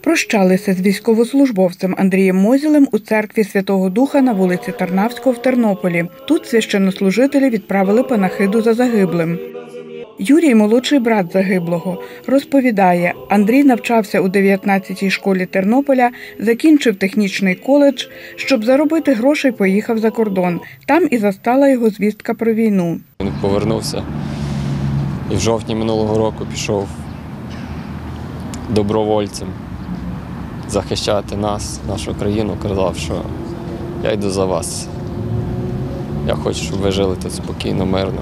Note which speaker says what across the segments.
Speaker 1: Прощалися з військовослужбовцем Андрієм Мозілем у церкві Святого Духа на вулиці Тарнавського в Тернополі. Тут священнослужителі відправили панахиду за загиблим. Юрій – молодший брат загиблого. Розповідає, Андрій навчався у 19-й школі Тернополя, закінчив технічний коледж. Щоб заробити грошей, поїхав за кордон. Там і застала його звістка про війну.
Speaker 2: Він повернувся і в жовтні минулого року пішов добровольцем захищати нас, нашу країну. Казав, що я йду за вас. Я хочу, щоб ви жили тут спокійно, мирно.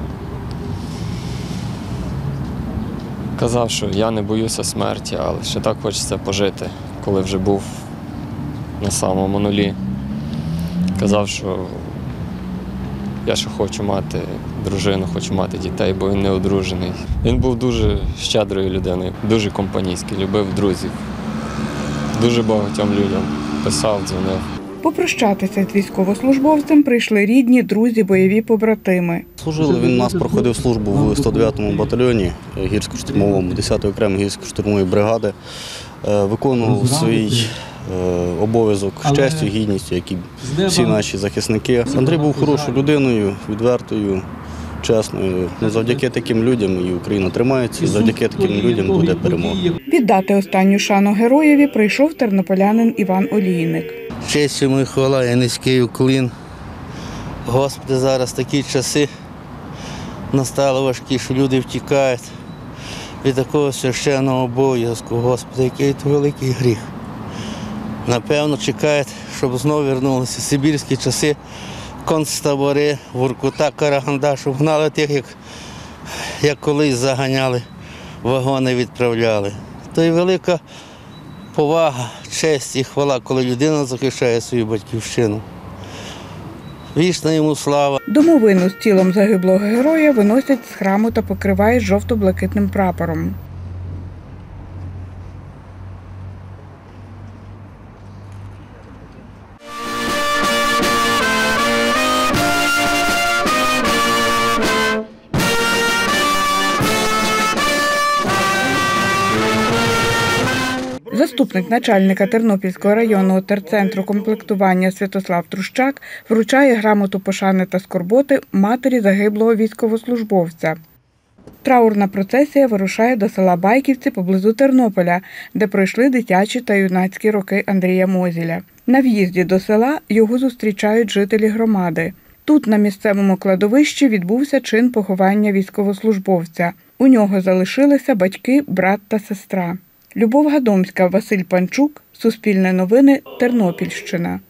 Speaker 2: Казав, що я не боюся смерті, але ще так хочеться пожити, коли вже був на самому нулі. Казав, що я ще хочу мати дружину, хочу мати дітей, бо він не одружений. Він був дуже щедрою людиною, дуже компанійський, любив друзів. Дуже багатьом людям писав, дзвонив. Попрощатися з військовослужбовцем прийшли рідні, друзі, бойові побратими.
Speaker 3: Служили, він у нас проходив службу в 109-му батальйоні гірсько-штурмовому, 10-ї окремої гірсько-штурмової бригади. Виконував свій обов'язок з честю, гідністю, як і всі наші захисники. Андрій був хорошою людиною, відвертою, чесною. Завдяки таким людям і Україна тримається, і завдяки таким людям буде перемога.
Speaker 1: Віддати останню шану героєві прийшов тернополянин Іван Олійник.
Speaker 4: Честь йому і хвала, і низький уклін. Господи, зараз такі часи настали важкі, що люди втікають від такого священного обов'язку. Господи, який це великий гріх. Напевно, чекають, щоб знову повернулися сибірські часи, концтабори, Воркута, Караганда, щоб гнали тих, як колись заганяли, вагони відправляли. То й велика повага, честь і хвала, коли людина захищає свою батьківщину. Вічна йому слава.
Speaker 1: Домовину з тілом загиблого героя виносять з храму та покривають жовто-блакитним прапором. Заступник начальника Тернопільського районного терцентру комплектування Святослав Трущак вручає грамоту пошани та скорботи матері загиблого військовослужбовця. Траурна процесія вирушає до села Байківці поблизу Тернополя, де пройшли дитячі та юнацькі роки Андрія Мозіля. На в'їзді до села його зустрічають жителі громади. Тут, на місцевому кладовищі, відбувся чин поховання військовослужбовця. У нього залишилися батьки, брат та сестра. Любов Гадомська, Василь Панчук, Суспільне новини, Тернопільщина.